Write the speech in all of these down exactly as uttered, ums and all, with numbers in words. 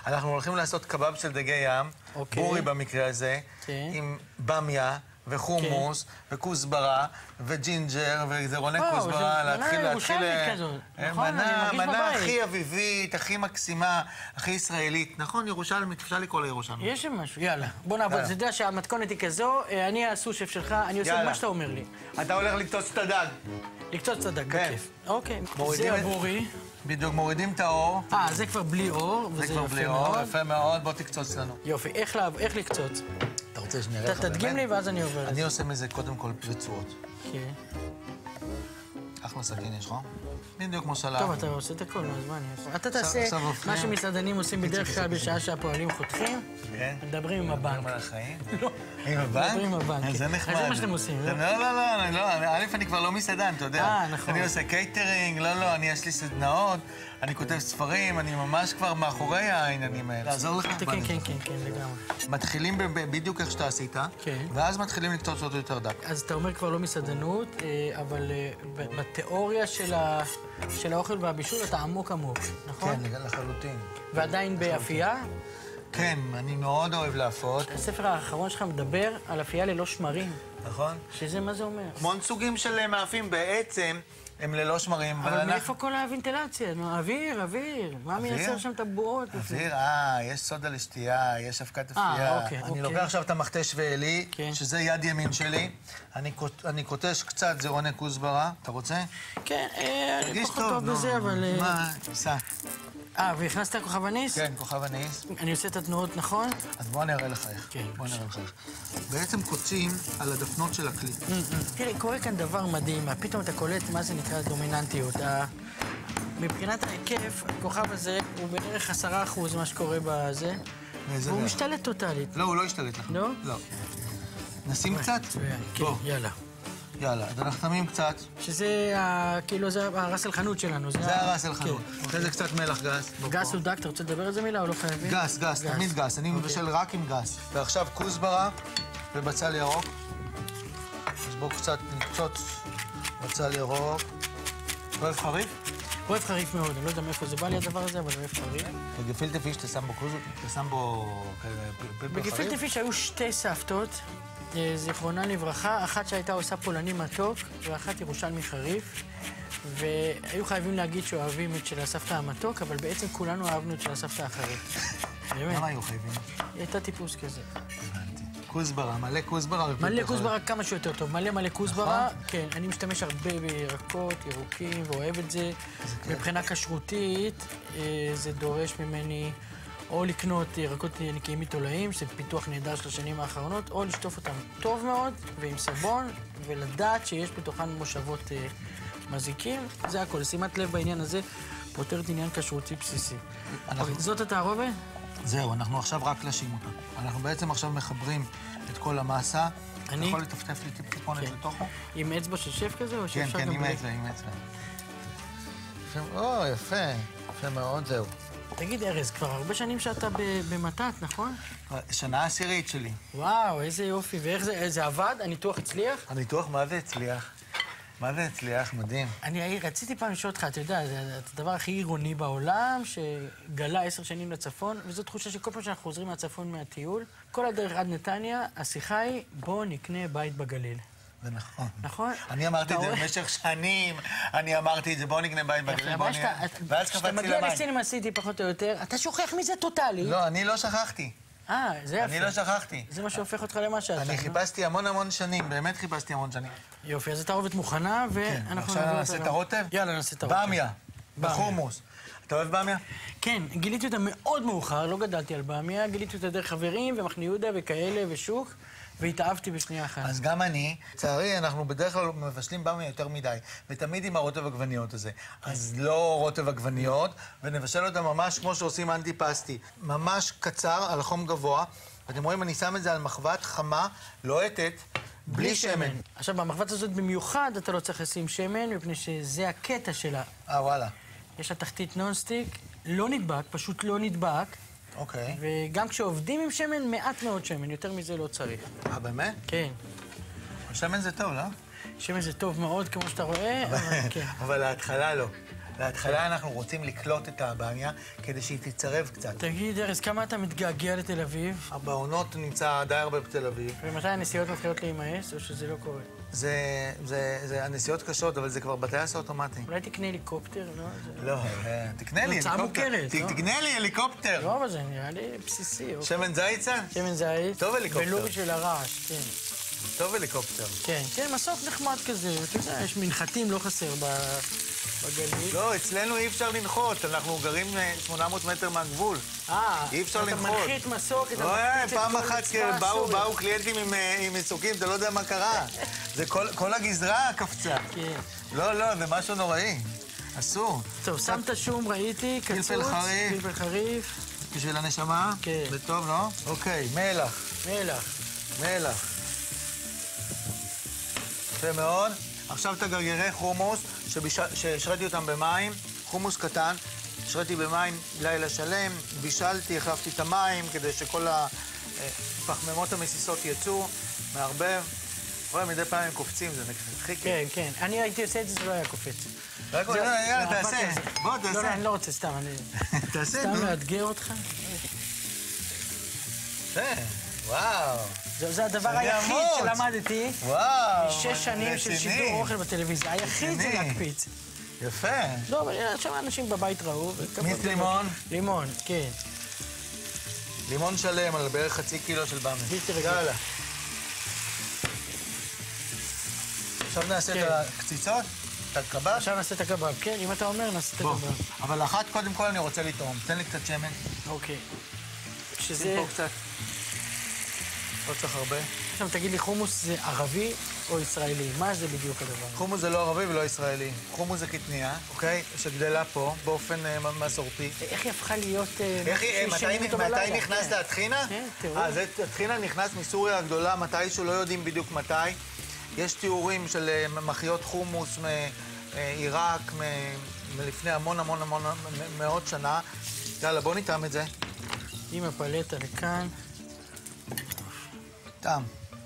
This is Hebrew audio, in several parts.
אנחנו הולכים לעשות קבב של דגי ים, בורי במקרה הזה, עם במיה וחומוס וכוסברה וג'ינג'ר וזרוני כוסברה, להתחיל, להתחיל... מנה, מנה הכי אביבית, הכי מקסימה, הכי ישראלית. נכון, ירושלמית, אפשר לקרוא לירושלמית. יש שם משהו, יאללה. בוא נעבוד, זה יודע שהמתכונת היא כזו, אני הסושף שלך, אני עושה מה שאתה אומר לי. אתה הולך לקטוץ את הדג. לקטוץ את הדג, בכיף. אוקיי, זה הבורי. בדיוק, מורידים את האור. אה, זה כבר בלי אור, זה כבר בלי אור, יפה מאוד, בוא תקצוץ לנו. יופי, איך לקצוץ? אתה רוצה שנראה לך באמת? תדגים לי ואז אני עובר. אני עושה מזה קודם כל רצועות. כן. אחלה סכין יש לך? בדיוק כמו שלב. טוב, אתה עושה את הכל, אז מה אני אעשה? אתה תעשה מה שמסעדנים עושים בדרך כלל בשעה שהפועלים חותכים. כן. מדברים עם הבנק. מדברים על החיים? לא. עם הבנק? מדברים עם הבנק. זה נחמד. זה מה שאתם עושים, לא? לא, לא, לא. א', אני כבר לא מסעדן, אתה יודע. אה, נכון. אני עושה קייטרינג, לא, לא, אני יש לי סדנאות, אני כותב ספרים, אני ממש כבר מאחורי העניינים האלה. לעזור לך? כן, כן, כן, כן, לגמרי. מתחילים בדיוק איך שאתה עשית, ואז מתחילים לקטוץ אותו יותר דק. אז אתה אומר כבר לא מסעדנות, אבל בתיאוריה של האוכל והבישול אתה עמוק עמוק, נכון? כן, לחלוטין. ועדיין באפייה? כן, אני מאוד אוהב להפות. הספר האחרון שלך מדבר על אפייה ללא שמרים. נכון. שזה מה זה אומר? המון סוגים של מאפים בעצם הם ללא שמרים. אבל מאיפה כל הוונטילציה? אוויר, אוויר. מה מייצר שם את הבועות? אוויר, אה, יש סודה לשתייה, יש אבקת אפייה. אני לוקח עכשיו את המכתש ואלי, שזה יד ימין שלי. אני קוטש קצת זרוני כוסברה. אתה רוצה? כן, אני פחות טוב בזה, אבל... מה, ניסה. אה, והכנסת כוכב אניס? כן, כוכב אניס. אני עושה את התנועות נכון? אז בוא נראה לך איך. כן. בוא נראה לך איך. בעצם קוצים על הדפנות של הכלי. תראה, קורה כאן דבר מדהים. פתאום אתה קולט מה זה נקרא דומיננטיות. מבחינת ההיקף, הכוכב הזה הוא בערך עשרה אחוז מה שקורה בזה. והוא משתלט טוטלית. לא, הוא לא ישתלט לך. לא? לא. נשים קצת? כן, יאללה. יאללה, אז אנחנו שמים קצת. שזה, כאילו, זה הרס אלחנות שלנו. זה הרס אלחנות. אחרי זה קצת מלח גס. גס או דק, אתה רוצה לדבר על זה מילה או לא חייבים? גס, גס, תמיד גס. אני מבשל רק עם גס. ועכשיו כוסברה ובצל ירוק. אז בואו קצת נקצוץ בצל ירוק. אוהב חריף? אוהב חריף מאוד, אני לא יודע מאיפה זה בא לי הדבר הזה, אבל אוהב חריף. בגפילטע פיש אתה שם בו כוסות? אתה שם בו פלפל חריף? בגפילטע פיש היו שתי סבתות. זיכרונה לברכה, אחת שהייתה עושה פולני מתוק, ואחת ירושלמי חריף. והיו חייבים להגיד שאוהבים את של הסבתא המתוק, אבל בעצם כולנו אהבנו את של הסבתא החריף. למה היו חייבים? היא הייתה טיפוס כזה. הבנתי. כוסברה, מלא כוסברה. מלא כוסברה כמה שיותר טוב. מלא מלא כוסברה. כן, אני משתמש הרבה בירקות, ירוקים, ואוהב את זה. מבחינה כשרותית, זה דורש ממני... או לקנות ירקות נקיים מתולעים, שזה פיתוח נהדר של השנים האחרונות, או לשטוף אותם טוב מאוד ועם סבון, ולדעת שיש בתוכן מושבות אה, מזיקים. זה הכל. שימת לב בעניין הזה, פותרת עניין כשרותי בסיסי. אנחנו... זאת התערובת? זהו, אנחנו עכשיו רק לשים אותה. אנחנו בעצם עכשיו מחברים את כל המסה. אני? אתה יכול לטפטף לי טיפונת כן. לתוכו? עם אצבע של שף כזה? או כן, כן, עם אצבע, עם אצבע. או, יפה. יפה מאוד, זהו. תגיד, ארז, כבר הרבה שנים שאתה במתת, נכון? שנה עשירית שלי. וואו, איזה יופי. ואיך זה, זה עבד? הניתוח הצליח? הניתוח, מה זה הצליח? מה זה הצליח? מדהים. אני רציתי פעם לשאול אותך, אתה יודע, זה הדבר הכי עירוני בעולם, שגלה עשר שנים לצפון, וזו תחושה שכל פעם שאנחנו חוזרים מהצפון מהטיול, כל הדרך עד נתניה, השיחה היא, בוא נקנה בית בגליל. זה נכון. נכון? אני אמרתי את זה במשך שנים, אני אמרתי את זה, בוא נקנה בית בגליל, בוא נקנה... ואז קפצתי למים. כשאתה מגיע לסינמה סיטי פחות או יותר, אתה שוכח מזה טוטאלי. לא, אני לא שכחתי. אה, זה יפה. אני לא שכחתי. זה מה שהופך אותך למה שאתה. אני חיפשתי המון המון שנים, באמת חיפשתי המון שנים. יופי, אז התערובת מוכנה, ואנחנו עכשיו נעשה את הרוטב? יאללה, נעשה את הרוטב. במיה, בחומוס. אתה אוהב במיה? כן, גיליתי אותה מאוד מאוחר, לא גדלתי על במיה, גיליתי אותה דרך חברים ומחנה יהודה וכאלה ושוק, והתאהבתי בשנייה אחת. אז גם אני, לצערי, אנחנו בדרך כלל מבשלים במיה יותר מדי, ותמיד עם הרוטב עגבניות הזה. אז לא רוטב עגבניות, ונבשל אותה ממש כמו שעושים אנטי פסטי. ממש קצר, על חום גבוה, ואתם רואים, אני שם את זה על מחבת חמה, לוהטת, בלי שמן. עכשיו, במחבת הזאת במיוחד אתה לא צריך לשים שמן, מפני שזה הקטע שלה. אה, וואלה. יש לה תחתית נונסטיק, לא נדבק, פשוט לא נדבק. אוקיי. וגם כשעובדים עם שמן, מעט מאוד שמן, יותר מזה לא צריך. אה, באמת? כן. שמן זה טוב, לא? שמן זה טוב מאוד, כמו שאתה רואה, אבל כן. אבל להתחלה לא. בהתחלה אנחנו רוצים לקלוט את הבמיה כדי שהיא תצרב קצת. תגיד, ארז, כמה אתה מתגעגע לתל אביב? בעונות נמצא די הרבה בתל אביב. ומתי הנסיעות מתחילות להימאס, או שזה לא קורה? זה, זה, זה הנסיעות קשות, אבל זה כבר בטייס האוטומטי. אולי תקנה הליקופטר, לא? לא, תקנה לי הליקופטר. מוכרת, לא? תקנה לי הליקופטר. לא, אבל זה נראה לי בסיסי. שמן זית צן? שמן זית. טוב הליקופטר. ולא בשביל הרעש, כן. טוב הליקופטר. כן, כן, מסוף נחמד כזה. אתה יודע, יש מנחתים, לא חסר בגליל. לא, אצלנו אי אפשר לנחות, אנחנו גרים שמונה מאות מטר מהגבול. אה, אי אפשר לנחות. אתה מנחית מסוק, אתה מקפיץ את כל פעם אחת באו קליינטים עם מסוקים, אתה לא יודע מה קרה. זה כל הגזרה קפצה. כן. לא, לא, זה משהו נוראי. אסור. טוב, שמת שום, ראיתי, קצוץ. פלפל חריף. פלפל חריף. בשביל הנשמה? כן. זה טוב, לא? אוקיי, מלח. מלח. מלח. יפה מאוד. עכשיו את הגרגירי חומוס, שהשרתי אותם במים, חומוס קטן, השרתי במים לילה שלם, בישלתי, החלפתי את המים כדי שכל הפחמימות המסיסות יצאו, מערבב. רואה, מדי פעם הם קופצים, זה חיכי. כן, כן. אני הייתי עושה את זה, זה לא היה קופץ. רק עוד, יאללה, תעשה. בוא, תעשה. לא, לא, אני לא רוצה, סתם, אני... תעשה, סתם מאתגר אותך. וואו. זה הדבר היחיד שלמדתי. וואו. שש שנים של שידור אוכל בטלוויזיה. היחיד זה להקפיץ. יפה. לא, אבל עכשיו אנשים בבית ראו. מיץ לימון? לימון, כן. לימון שלם על בערך חצי קילו של במיה. בלתי רגיל. יאללה. עכשיו נעשה את הקציצות, את הקבב. עכשיו נעשה את הקבב, כן? אם אתה אומר, נעשה את הקבב. אבל אחת, קודם כל אני רוצה לטעום. תן לי קצת שמן. אוקיי. שזה... שים פה קצת. לא צריך הרבה. עכשיו תגיד לי, חומוס זה ערבי או ישראלי? מה זה בדיוק הדבר? חומוס זה לא ערבי ולא ישראלי. חומוס זה קטניה, אוקיי? שגדלה פה באופן מסורתי. איך היא הפכה להיות... מתי נכנס לטחינה? כן, תראו. אה, זה טחינה נכנס מסוריה הגדולה, מתישהו, לא יודעים בדיוק מתי. יש תיאורים של מחיות חומוס מעיראק, מלפני המון המון המון מאות שנה. יאללה, בוא נטעם את זה. עם הפלטה לכאן. טעם.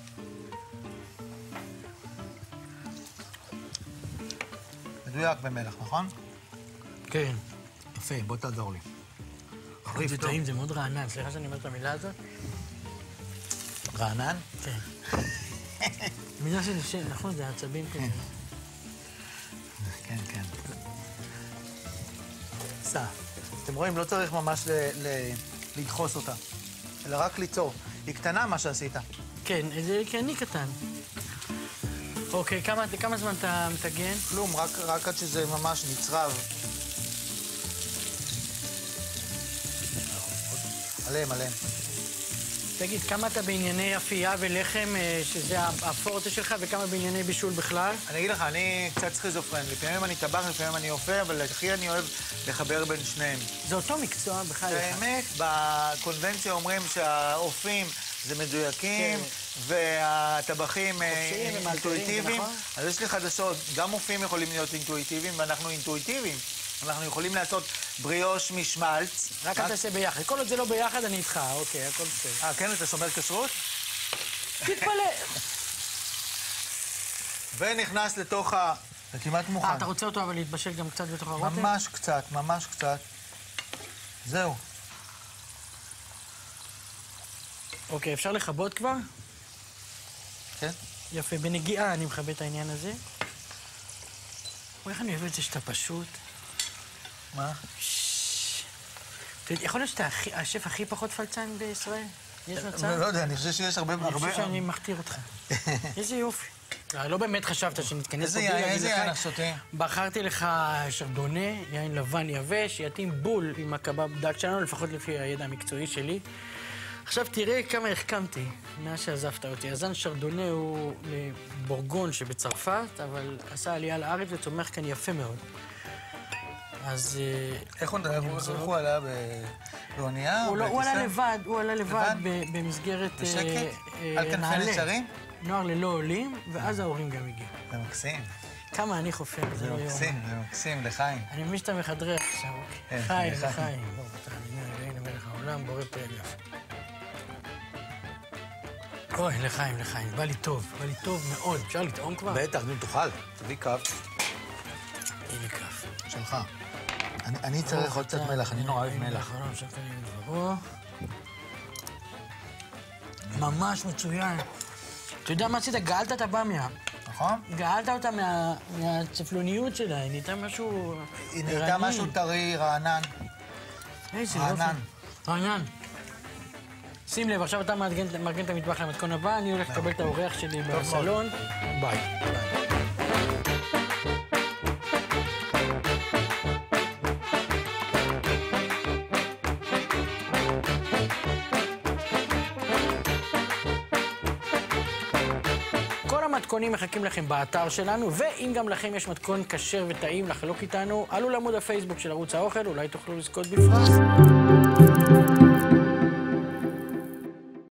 מדויק במלח, נכון? כן. יפה, בוא תעזור לי. זה טעים, זה מאוד רענן. סליחה שאני אומר את המילה הזאת? רענן? כן. מילה של שם, נכון, זה עצבים כזה. כן, כן. סע. אתם רואים, לא צריך ממש לדחוס אותה, אלא רק ליצור. היא קטנה מה שעשית. כן, זה אני קטן. אוקיי, כמה, כמה זמן אתה מטגן? כלום, רק, רק עד שזה ממש נצרב. עליהם, עליהם. תגיד, כמה אתה בענייני אפייה ולחם, שזה הפורטה שלך, וכמה בענייני בישול בכלל? אני אגיד לך, אני קצת סכיזופרן. לפעמים אני טבח, לפעמים אני אופה, אבל הכי אני אוהב לחבר בין שניהם. זה אותו מקצוע בכלל. באמת, בקונבנציה אומרים שהאופים זה מדויקים, והטבחים אינטואיטיביים. אז יש לי חדשות, גם אופים יכולים להיות אינטואיטיביים, ואנחנו אינטואיטיביים. אנחנו יכולים לעשות בריאוש משמלץ. רק אל תעשה ביחד. כל עוד זה לא ביחד, אני איתך. אוקיי, הכל בסדר. אה, כן? אתה שומר כשרות? תתפלא. ונכנס לתוך ה... זה כמעט מוכן. אה, אתה רוצה אותו אבל להתבשל גם קצת בתוך הרוטב? ממש קצת, ממש קצת. זהו. אוקיי, אפשר לכבות כבר? כן. יפה, בנגיעה אני מכבה את העניין הזה. איך אני אוהב את זה שאתה פשוט? מה? אתה יודע, יכול להיות שאתה השף הכי פחות פלצן בישראל? יש מצב? לא יודע, אני חושב שיש הרבה... אני חושב שאני מכתיר אותך. איזה יופי. לא באמת חשבת שנתכנס פה בלי להגיד לך... איזה יין שותים? בחרתי לך שרדונה, יין לבן יבש, יתאים בול עם הקבב דק שלנו, לפחות לפי הידע המקצועי שלי. עכשיו תראה כמה החכמתי מאז שעזבת אותי. הזן שרדונה הוא בורגון שבצרפת, אבל עשה עלייה לארץ וצומח כאן יפה מאוד. אז... איך הוא עלה באונייה? הוא עלה לבד, הוא עלה לבד במסגרת... בשקט? על כנפי נשרים? נוער ללא עולים, ואז ההורים גם הגיעו. זה מקסים. כמה אני חופר, זה לא יום. זה מקסים, זה מקסים, לחיים. אני מבין שאתה מחדרה עכשיו, אוקיי. לחיים, לחיים. בוא, תחלינה, הנה מלך העולם, בורא פלא. אוי, לחיים, לחיים. בא לי טוב, בא לי טוב מאוד. אפשר לטעום כבר? בטח, נו, תאכל. תביא כף. הנה כף. שלך. אני צריך עוד קצת מלח, אני נורא אוהב מלח. ממש מצוין. אתה יודע מה עשית? גאלת את הבמיה. נכון? גאלת אותה מהצפלוניות שלה, היא נהייתה משהו... היא נהייתה משהו טרי, רענן. איזה יופי. רענן. רענן. שים לב, עכשיו אתה מארגן את המטבח למתכון הבא, אני הולך לקבל את האורח שלי בסלון. ביי. כל המתכונים מחכים לכם באתר שלנו, ואם גם לכם יש מתכון כשר וטעים לחלוק איתנו, עלו לעמוד הפייסבוק של ערוץ האוכל, אולי תוכלו לזכות בפרס.